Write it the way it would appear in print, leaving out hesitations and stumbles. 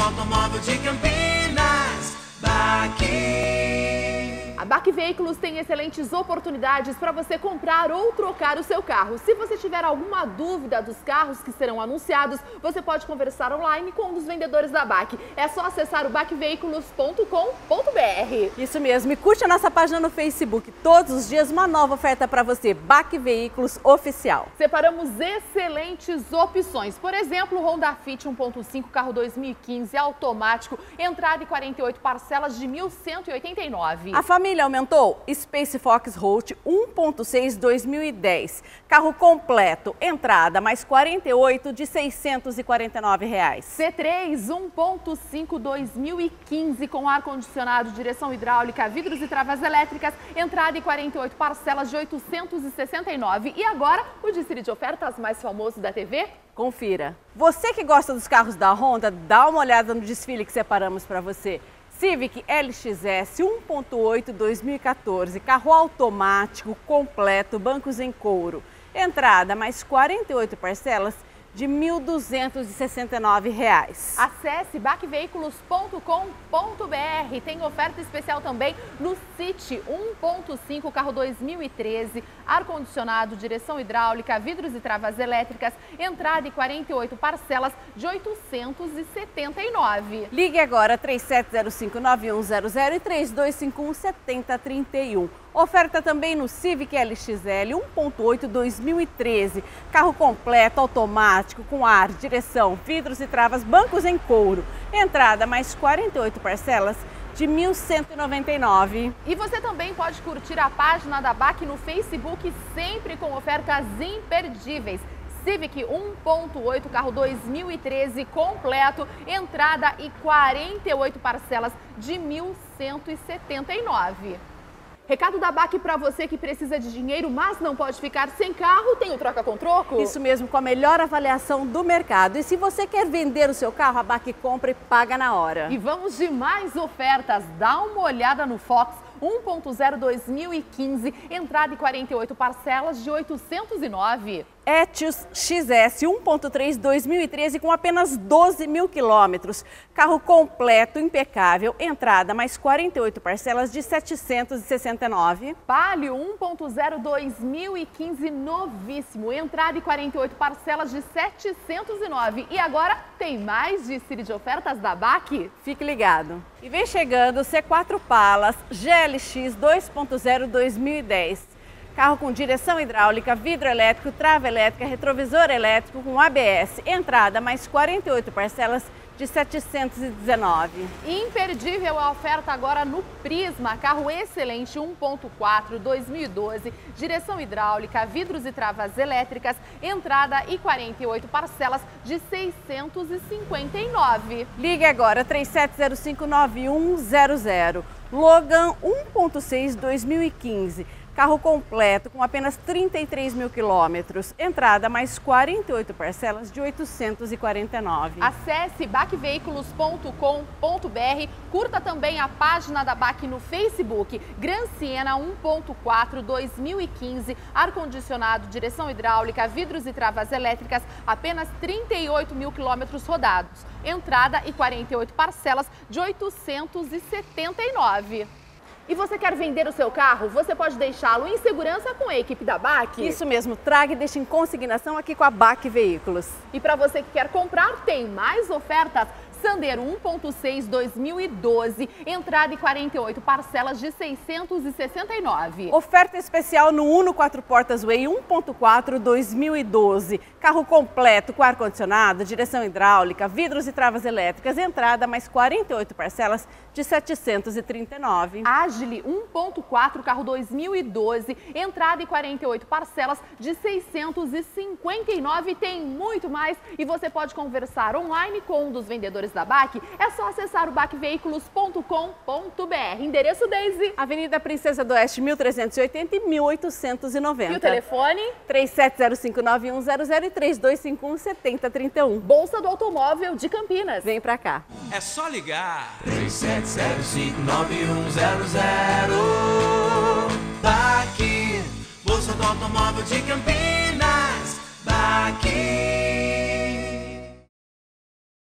Automóvel de Campinas, BAC. A BAC Veículos tem excelentes oportunidades para você comprar ou trocar o seu carro. Se você tiver alguma dúvida dos carros que serão anunciados, você pode conversar online com um dos vendedores da BAC. É só acessar o bacveículos.com.br. Isso mesmo, e curte a nossa página no Facebook. Todos os dias uma nova oferta para você, BAC Veículos Oficial. Separamos excelentes opções. Por exemplo, o Honda Fit 1.5, carro 2015, automático, entrada e 48 parcelas de R$ 1.189. A família aumentou? Space Fox Road 1.6 2010. Carro completo, entrada mais 48 de R$ 649. C3 1.5 2015 com ar-condicionado, direção hidráulica, vidros e travas elétricas, entrada e 48 parcelas de R$ 869. E agora, o desfile de ofertas mais famoso da TV? Confira. Você que gosta dos carros da Honda, dá uma olhada no desfile que separamos para você. Civic LXS 1.8 2014, carro automático, completo, bancos em couro. Entrada mais 48 parcelas de R$ 1.269. Acesse bacveículos.com.br. Tem oferta especial também no City 1.5, carro 2013, ar-condicionado, direção hidráulica, vidros e travas elétricas, entrada e 48 parcelas de R$ 879. Ligue agora 3705-9100 e 3251-7031. Oferta também no Civic LXL 1.8 2013, carro completo, automático, com ar, direção, vidros e travas, bancos em couro. Entrada mais 48 parcelas de R$ 1.199. E você também pode curtir a página da BAC no Facebook, sempre com ofertas imperdíveis. Civic 1.8, carro 2013, completo, entrada e 48 parcelas de R$ 1.179. Recado da BAC para você que precisa de dinheiro, mas não pode ficar sem carro, tem o Troca com Troco? Isso mesmo, com a melhor avaliação do mercado. E se você quer vender o seu carro, a BAC compra e paga na hora. E vamos de mais ofertas. Dá uma olhada no Fox 1.0 2015, entrada e 48 parcelas de R$ 809. Etios XS 1.3 2013 com apenas 12 mil quilômetros. Carro completo, impecável, entrada mais 48 parcelas de R$ 769. Palio 1.0 2015 novíssimo, entrada e 48 parcelas de R$ 709. E agora tem mais desfile de ofertas da BAC? Fique ligado. E vem chegando o C4 Palas GLX 2.0 2010. Carro com direção hidráulica, vidro elétrico, trava elétrica, retrovisor elétrico com ABS. Entrada mais 48 parcelas de R$ 719. Imperdível a oferta agora no Prisma, carro excelente 1.4 2012, direção hidráulica, vidros e travas elétricas, entrada e 48 parcelas de R$ 659. Ligue agora 3705-9100. Logan 1.6 2015. Carro completo com apenas 33 mil quilômetros. Entrada mais 48 parcelas de R$ 849. Acesse bacveículos.com.br. Curta também a página da BAC no Facebook. Gran Siena 1.4 2015, ar-condicionado, direção hidráulica, vidros e travas elétricas, apenas 38 mil quilômetros rodados. Entrada e 48 parcelas de R$ 879. E você quer vender o seu carro? Você pode deixá-lo em segurança com a equipe da BAC? Isso mesmo, traga e deixe em consignação aqui com a BAC Veículos. E para você que quer comprar, tem mais ofertas. Sandero 1.6 2012, entrada e 48 parcelas de R$ 669. Oferta especial no Uno 4 portas Way 1.4 2012. Carro completo com ar-condicionado, direção hidráulica, vidros e travas elétricas, entrada mais 48 parcelas de R$ 739. Agile 1.4, carro 2012, entrada e 48 parcelas de R$ 659. Tem muito mais e você pode conversar online com um dos vendedores da BAC. É só acessar o bacveículos.com.br. Endereço Daisy, Avenida Princesa do Oeste, 1380 e 1890. E o telefone? 3705-9100 e 3251-7031. Bolsa do Automóvel de Campinas. Vem pra cá. É só ligar 3705-9100. BAC, Bolsa do Automóvel de Campinas, BAC.